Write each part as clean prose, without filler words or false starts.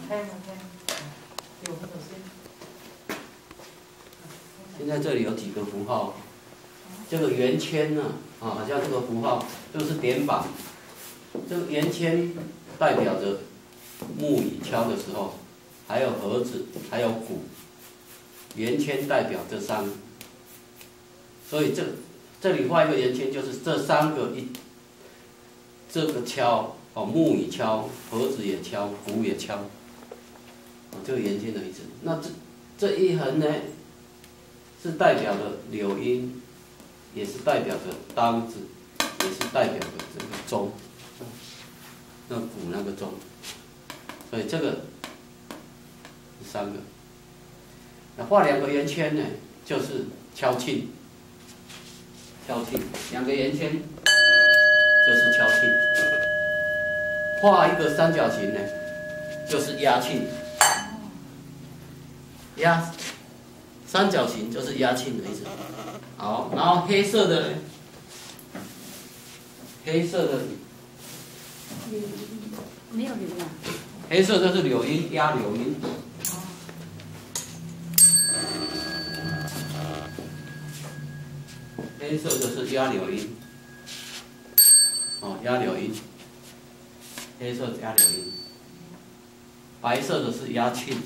现在这里有几个符号，这个圆圈呢，好像这个符号就是点板，这个圆圈代表着木鱼敲的时候，还有盒子，还有鼓，圆圈代表这三个，所以这里画一个圆圈，就是这三个这个敲木鱼敲，盒子也敲，鼓也敲，这个圆圈的意思。那这一横呢？是代表着柳音，也是代表着当子，也是代表着这个钟，那鼓那个钟，所以这个是三个。那画两个圆圈呢，就是敲磬，两个圆圈就是敲磬。画一个三角形呢，就是压磬，压。三角形就是压磬的意思。好，然后黑色的呢？黑色的没有柳啊。 黑色就是柳音，压柳音。黑色就是压柳音。压柳音。黑色压柳音。白色的是压磬。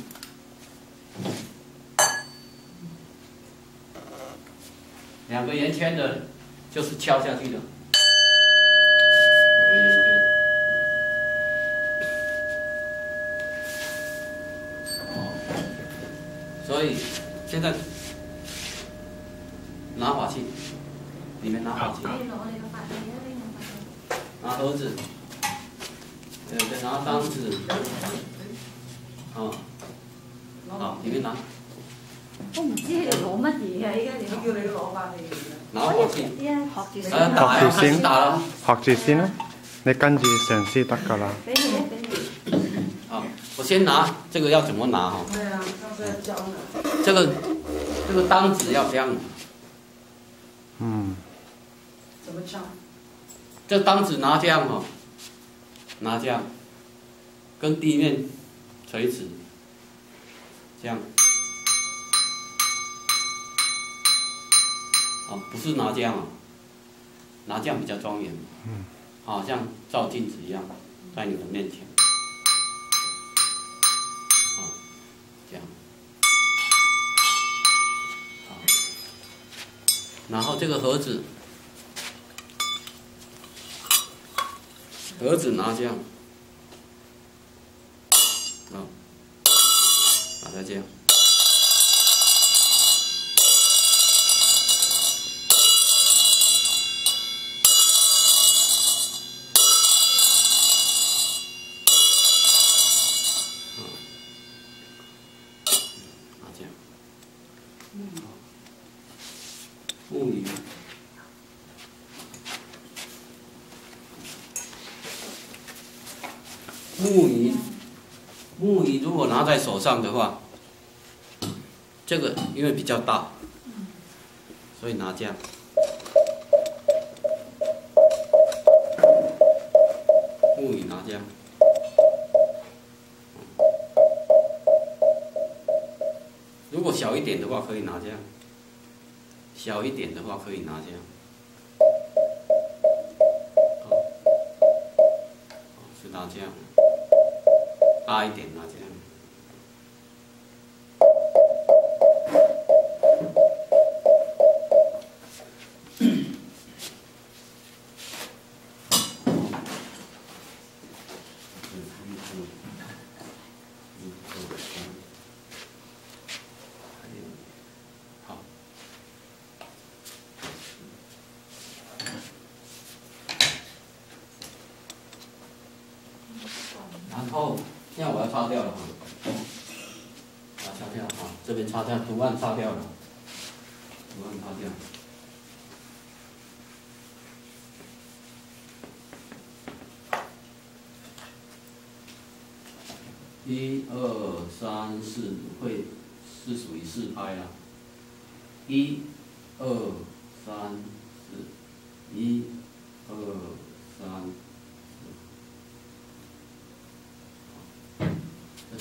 两个圆圈的，就是敲下去的。两个圆圈。所以现在拿法器，里面拿法器，拿盒子，对，拿当子，好，里面拿。 我唔知佢哋攞乜嘢啊！依家你叫你攞翻嚟。 拿法器。 學住先。 學住先。 學住先啦，你跟住上師得㗎啦。 俾你，俾你。 好，我先拿这个要怎么拿哈？ 对啊，上次要教的。 这个当子要这样。 怎么敲？ 这当子拿这样哈，拿这样，跟地面垂直，这样。不是拿这样拿这样比较庄严，好像照镜子一样，在你的面前，这样，好，然后这个盒子拿这样，把它这样。木鱼，木鱼如果拿在手上的话，这个因为比较大，所以拿这样。木鱼拿这样。如果小一点的话，可以拿这样；小一点的话，可以拿这样。是拿这样；大一点拿这样。然后，现在我要擦掉了哈，把它擦掉哈，这边擦掉，图案擦掉了，图案擦掉。1、2、3、4，会是属于4拍啦。1、2、3、4，1、2、3。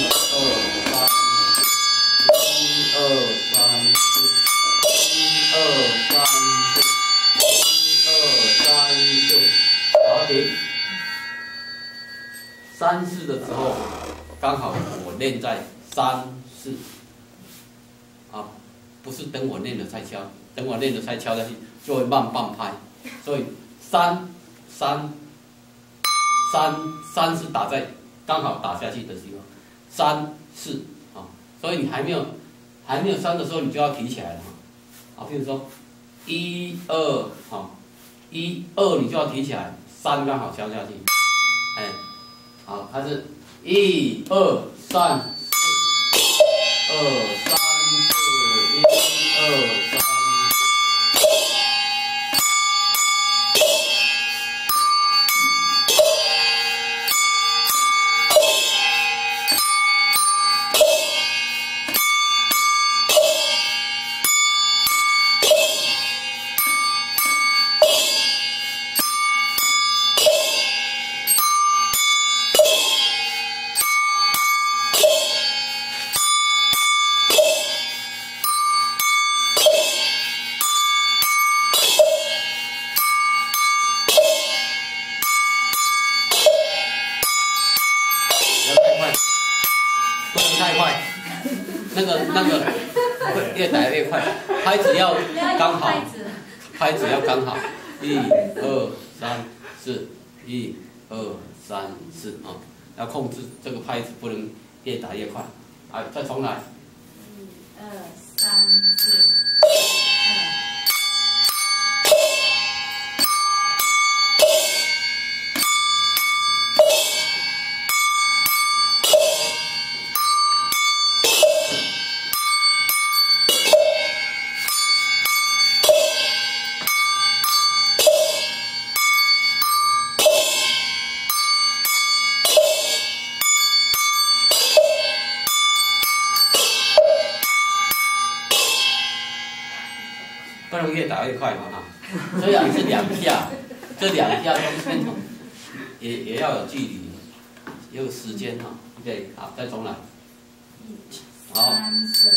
好，停。3、4的时候，刚好我练在3、4，啊，不是等我练了才敲，等我练了才敲下去，就会慢半拍。所以3是打在刚好打下去的时候，3、4啊，所以你还没有3的时候，你就要提起来了啊。比如说1、2啊，1、2你就要提起来，3刚好敲下去，哎，好，它是1、2、3、4，2、3、4，1、2、3。那个会越打越快，拍子要刚好，拍子要刚好，1、2、3、4，1、2、3、4啊，要控制这个拍子不能越打越快，啊，再重来。 1、2、3、4。 不能越打越快嘛哈，虽然是2下，这2下中间也要有距离，也有时间哈。对，好，再重来。好。